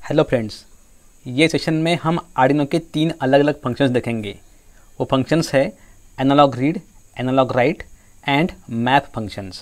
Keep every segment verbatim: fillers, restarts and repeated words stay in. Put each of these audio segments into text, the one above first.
Hello friends, ये session में हम आर्डिनो के तीन अलग अलग फंक्शंस देखेंगे। वो फंक्शंस है analogue read, analogue write and map functions.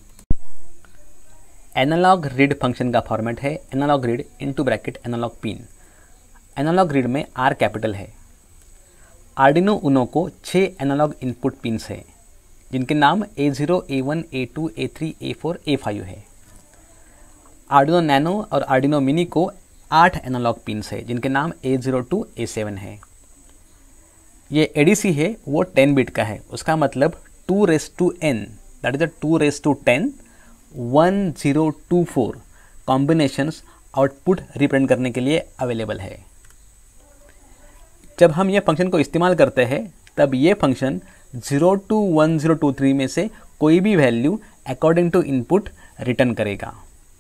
Analogue read function का फॉर्मेट है analogue read into bracket analogue pin. Analogue read में आर कैपिटल है। आर्डिनो उनो को छः एनालॉग इनपुट पिन्स है जिनके नाम A zero, A one, A two, A three, A four, A five है। आर्डिनो नैनो और आर्डिनो मिनी को आठ एनालॉग पिन्स है जिनके नाम A zero to, A seven है। ये एडीसी है वो टेन बिट का है, उसका मतलब two raise to n, that is the two raise to ten, one zero two four combinations output represent करने के लिए अवेलेबल है। जब हम ये फंक्शन को इस्तेमाल करते हैं तब ये function zero to one zero two three में से कोई भी value according to input return करेगा।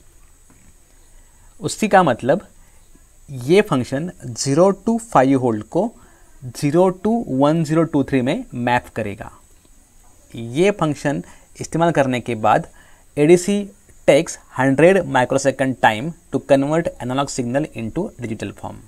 उसी का मतलब ये function zero to five volt को zero to one zero two three में मैप करेगा। ये फंक्शन इस्तेमाल करने के बाद ADC takes hundred microsecond time to convert analogue signal into digital form.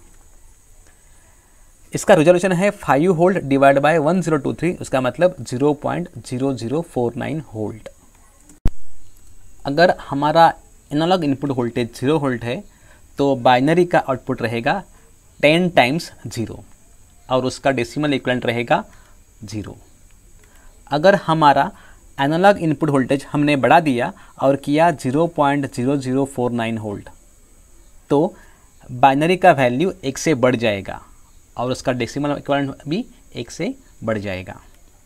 इसका रिजोल्यूशन है five volt divide by one zero two three, उसका मतलब zero point zero zero four nine volt. अगर हमारा analogue input voltage zero volt है तो binary का output रहेगा टेन टाइम्स ज़ीरो और उसका डेसिमल इक्विवेलेंट रहेगा ज़ीरो। अगर हमारा एनालॉग इनपुट वोल्टेज हमने बढ़ा दिया और किया zero point zero zero four nine volt तो बाइनरी का वैल्यू एक से बढ़ जाएगा और उसका डेसिमल इक्विवेलेंट भी एक से बढ़ जाएगा।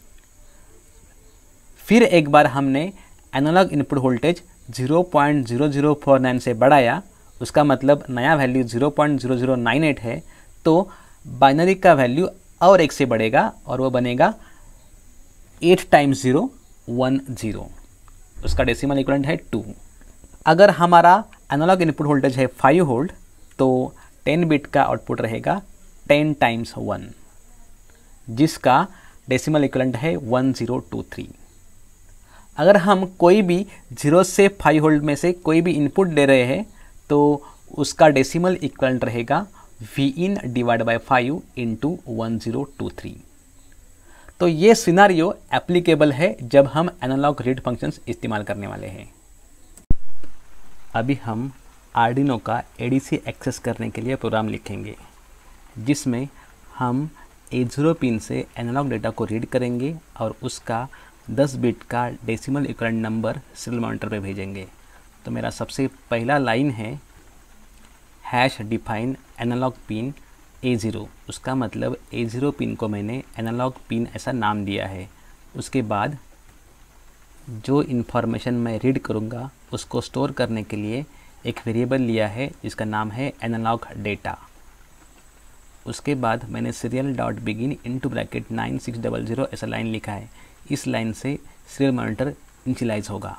फिर एक बार हमने analogue input voltage zero point zero zero four nine से बढ़ाया, उसका मतलब नया value zero point zero zero nine eight है, तो बाइनरी का वैल्यू और एक से बढ़ेगा और वो बनेगा eight times zero one zero, उसका डेसिमल इक्विवेलेंट है टू। अगर हमारा एनालॉग इनपुट वोल्टेज है फाइव वोल्ट तो टेन बिट का आउटपुट रहेगा टेन टाइम्स वन, जिसका डेसिमल इक्विवेलेंट है वन ज़ीरो टू थ्री। अगर हम कोई भी जीरो से फाइव वोल्ट में से कोई भी इनपुट दे रहे हैं तो उसका डेसिमल इक्विवेलेंट रहेगा V in divide by five into one zero two three. तो ये सिनारियो एप्लीकेबल है जब हम एनालॉग रीड फंक्शंस इस्तेमाल करने वाले हैं। अभी हम आर्डिनो का एडीसी एक्सेस करने के लिए प्रोग्राम लिखेंगे जिसमें हम ए ज़ीरो पिन से एनालॉग डेटा को रीड करेंगे और उसका दस बिट का decimal equivalent number serial monitor पे भेजेंगे। तो मेरा सबसे पहला लाइन है hash define analog pin A zero, उसका मतलब ए ज़ीरो पिन को मैंने एनालॉग पिन ऐसा नाम दिया है। उसके बाद जो इन्फॉर्मेशन मैं रीड करूँगा उसको स्टोर करने के लिए एक वेरिएबल लिया है जिसका नाम है एनालॉग डेटा। उसके बाद मैंने serial dot begin into bracket nine six double zero ऐसा लाइन लिखा है। इस लाइन से सीरियल मॉनिटर इनिशियलाइज होगा।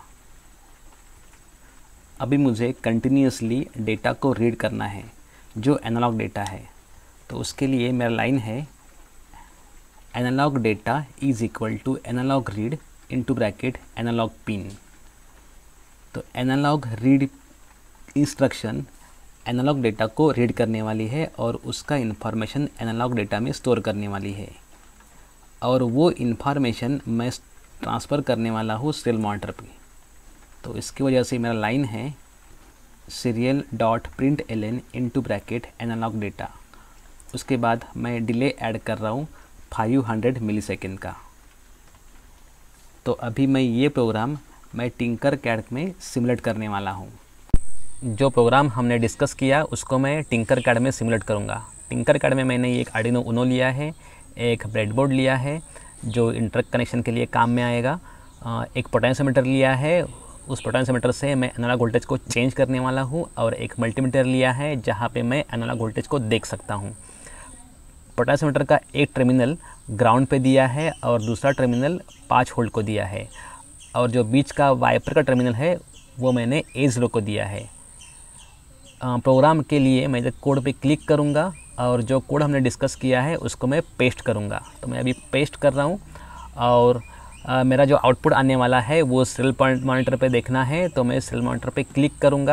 अभी मुझे कंटिन्यूसली डेटा को रीड करना है जो एनालॉग डेटा है, तो उसके लिए मेरा लाइन है analog data is equal to analog read into bracket analogue pin. तो analog read instruction analog data को रीड करने वाली है और उसका इन्फॉर्मेशन एनालॉग डेटा में स्टोर करने वाली है और वो इन्फॉर्मेशन मैं ट्रांसफ़र करने वाला हूँ सीरियल मॉनिटर पे। तो इसकी वजह से मेरा लाइन है serial dot print L N into bracket analog data. उसके बाद मैं डिले ऐड कर रहा हूँ फाइव हंड्रेड मिली सेकेंड का। तो अभी मैं ये प्रोग्राम मैं टिंकर कैड में सिमुलेट करने वाला हूँ। जो प्रोग्राम हमने डिस्कस किया उसको मैं टिंकर कैड में सिमुलेट करूँगा। टिंकर कैड में मैंने एक आर्डिनो उनो लिया है, एक ब्रेडबोर्ड लिया है जो इंटरकनेक्शन कनेक्शन के लिए काम में आएगा, एक पोटेंशियोमीटर लिया है, उस पोटेंशियोमीटर से मैं एनालॉग वोल्टेज को चेंज करने वाला हूँ, और एक मल्टीमीटर लिया है जहाँ पे मैं एनालॉग वोल्टेज को देख सकता हूँ। पोटेंशियोमीटर का एक टर्मिनल ग्राउंड पे दिया है और दूसरा टर्मिनल पाँच वोल्ट को दिया है, और जो बीच का वाइपर का टर्मिनल है वो मैंने ए ज़ीरो को दिया है। प्रोग्राम के लिए मैं जब कोड पे क्लिक करूँगा और जो कोड हमने डिस्कस किया है उसको मैं पेस्ट करूँगा। तो मैं अभी पेस्ट कर रहा हूँ और आ, मेरा जो आउटपुट आने वाला है वो सीरियल मॉनिटर पे देखना है। तो मैं सीरियल मॉनिटर पे क्लिक करूँगा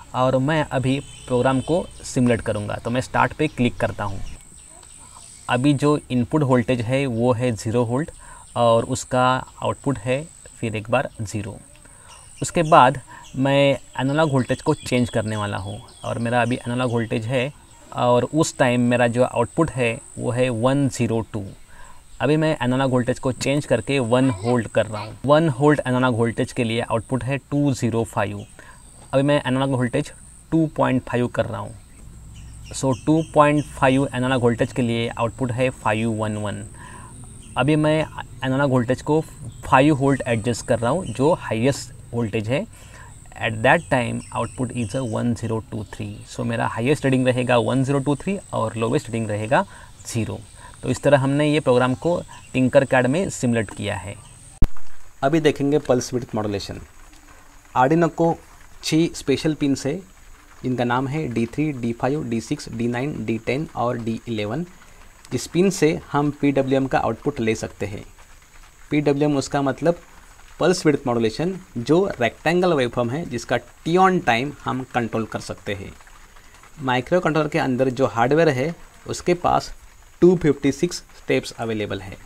और मैं अभी प्रोग्राम को सिमुलेट करूँगा। तो मैं स्टार्ट पे क्लिक करता हूँ। अभी जो इनपुट वोल्टेज है वो है ज़ीरो वोल्ट और उसका आउटपुट है फिर एक बार ज़ीरो। उसके बाद मैं एनालॉग वोल्टेज को चेंज करने वाला हूँ और मेरा अभी एनालॉग वोल्टेज है और उस टाइम मेरा जो आउटपुट है वो है वन ज़ीरो टू। अभी मैं एनालॉग वोल्टेज को चेंज करके वन होल्ड कर रहा हूँ। वन होल्ड एनालॉग वोल्टेज के लिए आउटपुट है टू ज़ीरो फाइव। अभी मैं analogue voltage two point five कर रहा हूँ। So two point five analogue voltage के लिए आउटपुट है फाइव वन वन। अभी मैं एनालॉग वोल्टेज को फाइव वोल्ट एडजस्ट कर रहा हूँ जो हाईएस्ट वोल्टेज है। At that time output is a one zero two three. So मेरा हाईएस्ट रीडिंग रहेगा वन ज़ीरो टू थ्री और लोवेस्ट रीडिंग रहेगा ज़ीरो। तो इस तरह हमने ये प्रोग्राम को टिंकरकैड में सिमुलेट किया है। अभी देखेंगे पल्स विड्थ मॉड्यूलेशन। आर्डिनो को छः स्पेशल पिन्स है जिनका नाम है D three, D five, D six, D nine, D ten और डी इलेवन। इस पिन से हम पी डब्ल्यू एम का आउटपुट ले सकते हैं। पी डब्ल्यू एम उसका मतलब पल्स विड्थ मॉड्यूलेशन, जो रेक्टेंगल वेवफॉर्म है जिसका टी ऑन टाइम हम कंट्रोल कर सकते हैं। माइक्रो कंट्रोलर के अंदर जो हार्डवेयर है उसके पास two fifty six steps available है।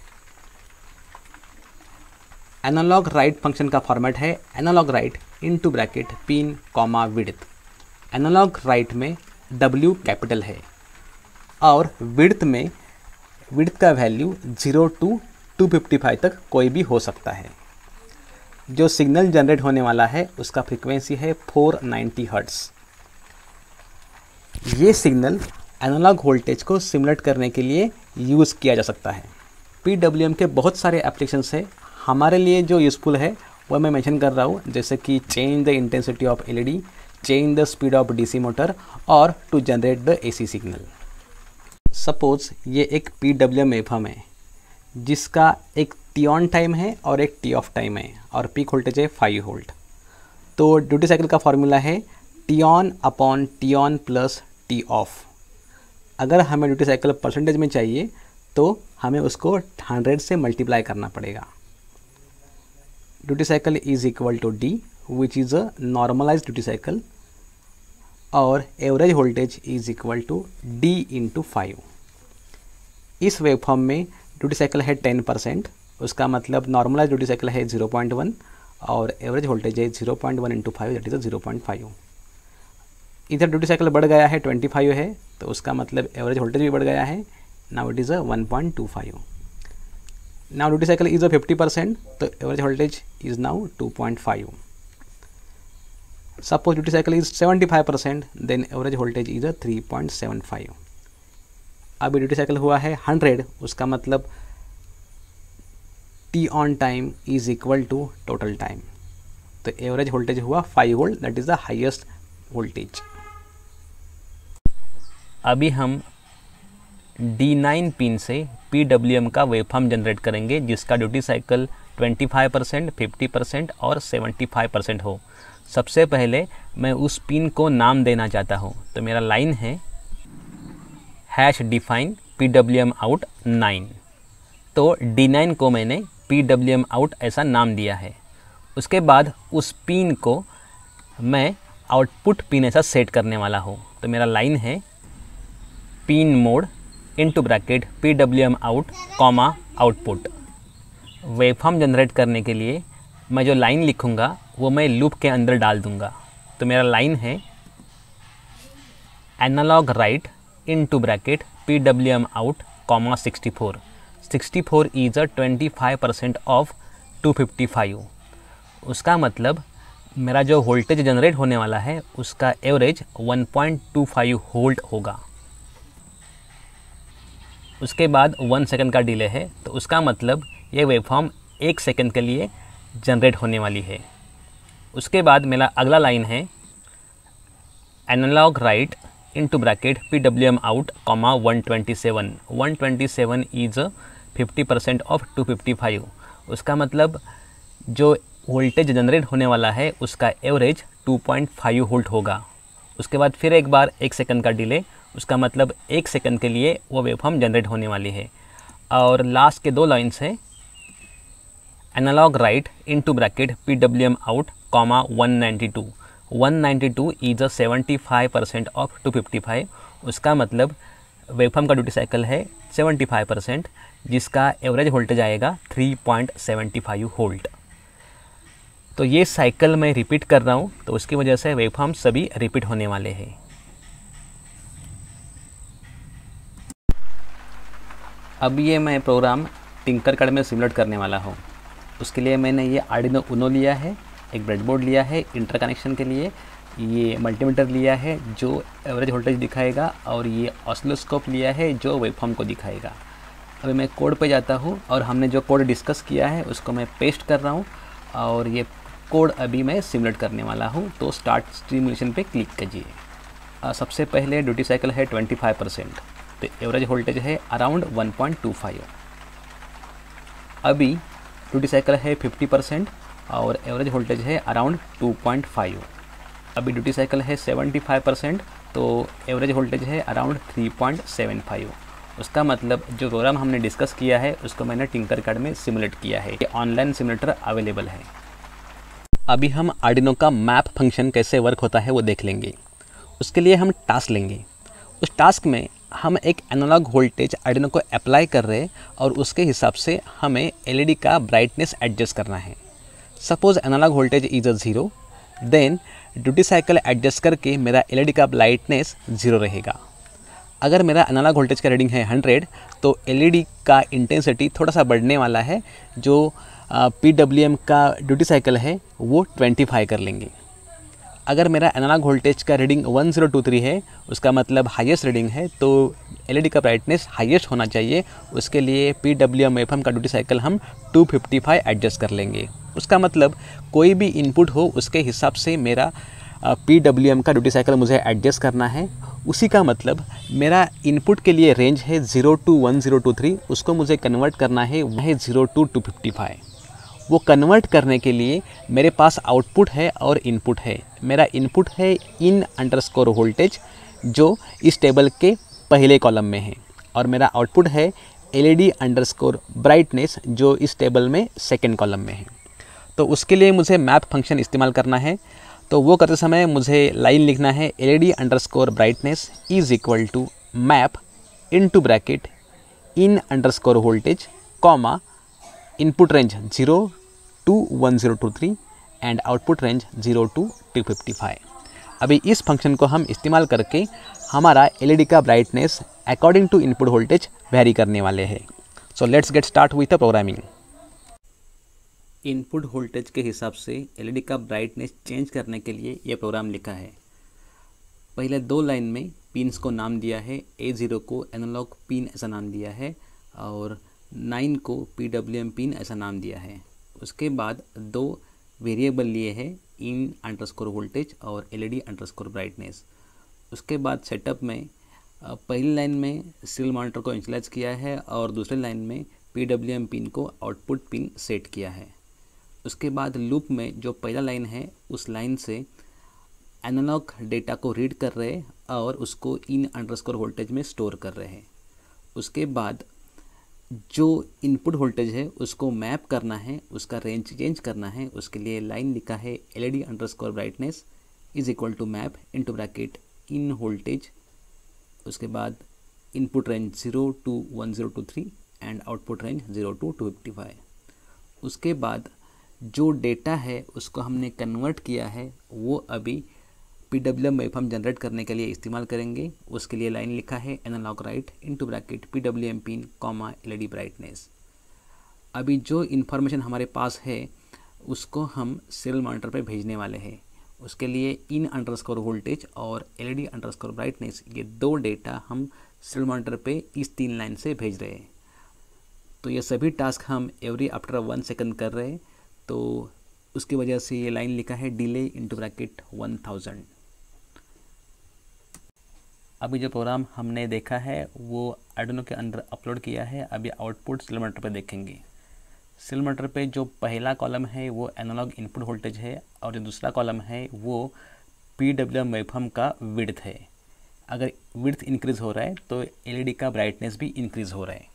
एनालॉग राइट फंक्शन का फॉर्मेट है analog write into bracket pin comma width. Analog write में W कैपिटल है और विड्थ में विड्थ का value zero to two fifty five तक कोई भी हो सकता है। जो सिग्नल जनरेट होने वाला है उसका फ्रीक्वेंसी है फोर नाइंटी हर्ट्ज़। ये सिग्नल एनालॉग वोल्टेज को सिमुलेट करने के लिए यूज़ किया जा सकता है। पी डब्ल्यू एम के बहुत सारे एप्लीकेशंस है। हमारे लिए जो यूज़फुल है वह मैं मेंशन कर रहा हूँ, जैसे कि change the intensity of L E D, change the speed of D C motor और to generate the A C signal. Suppose ये एक पी डब्ल्यू एम वेवफॉर्म है जिसका एक टी ऑन टाइम है और एक टी ऑफ टाइम है और पीक वोल्टेज है फाइव वोल्ट। तो ड्यूटी साइकिल का फॉर्मूला है T on upon T on plus T off. अगर हमें ड्यूटी साइकिल परसेंटेज में चाहिए तो हमें उसको हंड्रेड से मल्टीप्लाई करना पड़ेगा। Duty cycle is equal to D which is a normalised duty cycle और average voltage is equal to D into five. इस वेवफॉर्म में ड्यूटी साइकिल है टेन परसेंट, उसका मतलब नॉर्मलाइज ड्यूटी साइकिल है ज़ीरो पॉइंट वन और average voltage है zero point one into five that is zero point five. इधर duty cycle बढ़ गया है ट्वेंटी फाइव है तो उसका मतलब एवरेज वोल्टेज भी बढ़ गया है। Now it is a one point two five. Now duty cycle is a fifty percent तो average voltage is now two point five. Suppose duty cycle is seventy five percent then average voltage is a three point seven five. अभी duty cycle हुआ है hundred, उसका मतलब T on time is equal to total time. तो average voltage हुआ five volt that is the highest voltage. अभी हम D nine pin से पी डब्ल्यू एम का वेवफॉर्म जनरेट करेंगे जिसका duty cycle twenty five percent, fifty percent और seventy five percent हो। सबसे पहले मैं उस पिन को नाम देना चाहता हूँ। तो मेरा लाइन है hash define P W M out nine. तो डी नाइन को मैंने पी डब्ल्यू एम आउट ऐसा नाम दिया है। उसके बाद उस पिन को मैं आउटपुट पिन ऐसा सेट करने वाला हूँ। तो मेरा लाइन है pin mode into bracket P W M out comma output. Waveform generate करने के लिए मैं जो लाइन लिखूँगा वो मैं लूप के अंदर डाल दूँगा। तो मेरा लाइन है analog write into bracket P W M out comma sixty four. Sixty four is a twenty five percent of two fifty five. उसका मतलब मेरा जो वोल्टेज जनरेट होने वाला है उसका average one point two five volt होगा। उसके बाद वन सेकंड का डिले है तो उसका मतलब ये वेवफॉर्म एक सेकंड के लिए जनरेट होने वाली है। उसके बाद मेरा अगला लाइन है analog write into bracket P W M out comma one twenty seven. One twenty seven is fifty percent of two fifty five. उसका मतलब जो वोल्टेज जनरेट होने वाला है उसका average two point five volt होगा। उसके बाद फिर एक बार एक सेकंड का डिले, उसका मतलब एक सेकंड के लिए वो वेवफॉर्म जनरेट होने वाली है। और लास्ट के दो लाइन्स है analog write into bracket P W M out comma one ninety two. One ninety two is a seventy five percent of two fifty five, उसका मतलब वेवफॉर्म का ड्यूटी साइकिल है सेवेंटी फाइव परसेंट, जिसका average voltage आएगा three point seven five volt. तो ये cycle मैं repeat कर रहा हूँ, तो उसकी वजह से वेवफॉर्म सभी रिपीट होने वाले हैं। अब ये मैं प्रोग्राम टिंकरकैड में सिमुलेट करने वाला हूँ। उसके लिए मैंने ये आर्डिनो उनो लिया है, एक ब्रेडबोर्ड लिया है इंटरकनेक्शन के लिए, ये मल्टीमीटर लिया है जो एवरेज वोल्टेज दिखाएगा, और ये ऑसिलोस्कोप लिया है जो वेवफॉर्म को दिखाएगा। अभी मैं कोड पे जाता हूँ और हमने जो कोड डिस्कस किया है उसको मैं पेस्ट कर रहा हूँ, और ये कोड अभी मैं सिमुलेट करने वाला हूँ। तो स्टार्ट सिमुलेशन पे क्लिक कीजिए। सबसे पहले ड्यूटी साइकिल है ट्वेंटी फाइव परसेंट, तो एवरेज वोल्टेज है around one point two five. अभी ड्यूटी साइकिल है फिफ्टी परसेंट और एवरेज वोल्टेज है अराउंड टू पॉइंट फाइव। अभी ड्यूटी साइकिल है सेवेंटी फाइव परसेंट, तो एवरेज वोल्टेज है around three point seven five. उसका मतलब जो प्रोग्राम हमने डिस्कस किया है उसको मैंने टिंकरकैड में सिमुलेट किया है। ये ऑनलाइन सिमुलेटर अवेलेबल है। अभी हम आर्डिनो का मैप फंक्शन कैसे वर्क होता है वो देख लेंगे। उसके लिए हम टास्क लेंगे। उस टास्क में हम एक एनालॉग वोल्टेज आर्डिनो को अप्लाई कर रहे हैं और उसके हिसाब से हमें एलईडी का ब्राइटनेस एडजस्ट करना है। Suppose analogue voltage is a zero, then duty cycle adjust करके मेरा एलईडी का ब्राइटनेस ज़ीरो रहेगा। अगर मेरा एनालॉग वोल्टेज का रीडिंग है हंड्रेड, तो एलईडी का इंटेंसिटी थोड़ा सा बढ़ने वाला है, जो पी डब्ल्यू एम का ड्यूटी साइकिल है वो ट्वेंटी फाइव कर लेंगे। अगर मेरा एनालॉग वोल्टेज का reading one zero two three है, उसका मतलब हाईएस्ट रीडिंग है, तो एलईडी का ब्राइटनेस हाईएस्ट होना चाहिए। उसके लिए P W M F M का ड्यूटी साइकिल हम टू फिफ्टी फाइव एडजस्ट कर लेंगे। उसका मतलब कोई भी इनपुट हो उसके हिसाब से मेरा पी डब्ल्यू एम का ड्यूटी साइकिल मुझे एडजस्ट करना है। उसी का मतलब मेरा इनपुट के लिए रेंज है zero to one zero two three, उसको मुझे कन्वर्ट करना है वह zero to two fifty five. वो कन्वर्ट करने के लिए मेरे पास आउटपुट है और इनपुट है। मेरा इनपुट है इन अंडरस्कोर वोल्टेज जो इस टेबल के पहले कॉलम में है, और मेरा आउटपुट है एलईडी अंडरस्कोर ब्राइटनेस जो इस टेबल में सेकेंड कॉलम में है। तो उसके लिए मुझे मैप फंक्शन इस्तेमाल करना है। तो वो करते समय मुझे लाइन लिखना है LED underscore brightness is equal to map into bracket in underscore voltage comma input range zero to one zero two three and output range zero to two fifty five. अभी इस function को हम इस्तेमाल करके हमारा LED का brightness according to input voltage vary करने वाले हैं। So let's get start with the programming. Input voltage के हिसाब से एलईडी का ब्राइटनेस चेंज करने के लिए यह प्रोग्राम लिखा है। पहले दो लाइन में पिन्स को नाम दिया है, ए ज़ीरो को एनालॉग पिन ऐसा नाम दिया है और नाइन को पी डब्ल्यू एम पिन ऐसा नाम दिया है। उसके बाद दो वेरिएबल लिए हैं, इन अंडरस्कोर वोल्टेज और एलईडी अंडरस्कोर ब्राइटनेस। उसके बाद सेटअप में पहली लाइन में सीरियल मॉनिटर को इनिशियलाइज किया है और दूसरी लाइन में पी डब्ल्यू एम पिन को आउटपुट पिन सेट किया है। उसके बाद लूप में जो पहला लाइन है उस लाइन से एनालॉग डेटा को रीड कर रहे हैं और उसको इन अंडरस्कोर वोल्टेज में स्टोर कर रहे हैं। उसके बाद जो इनपुट वोल्टेज है उसको मैप करना है, उसका रेंज चेंज करना है। उसके लिए लाइन लिखा है LED underscore brightness is equal to map into bracket in voltage. उसके बाद input range zero to one zero two three and output range zero to two fifty five. उसके बाद जो डेटा है उसको हमने कन्वर्ट किया है वो अभी P W M waveform generate करने के लिए इस्तेमाल करेंगे। उसके लिए लाइन लिखा है analog write into bracket P W M pin comma LED brightness. अभी जो इन्फॉर्मेशन हमारे पास है उसको हम सीरियल मॉनिटर पे भेजने वाले हैं। उसके लिए इन अंडरस्कोर वोल्टेज और एलईडी अंडरस्कोर ब्राइटनेस ये दो डेटा हम सीरियल मॉनिटर पे इस तीन लाइन से भेज रहे हैं। तो ये सभी टास्क हम एवरी आफ्टर वन सेकंड कर रहे हैं, तो उसकी वजह से ये लाइन लिखा है delay into bracket one thousand. अभी जो प्रोग्राम हमने देखा है वो आर्डिनो के अंदर अपलोड किया है। अभी आउटपुट सीरियल मॉनिटर पे देखेंगे। सीरियल मॉनिटर पे जो पहला कॉलम है वो एनालॉग इनपुट वोल्टेज है और जो दूसरा कॉलम है वो पी डब्ल्यू एम वेवफॉर्म का विड्थ है। अगर विड्थ इंक्रीज़ हो रहा है तो एलईडी का ब्राइटनेस भी इंक्रीज़ हो रहा है।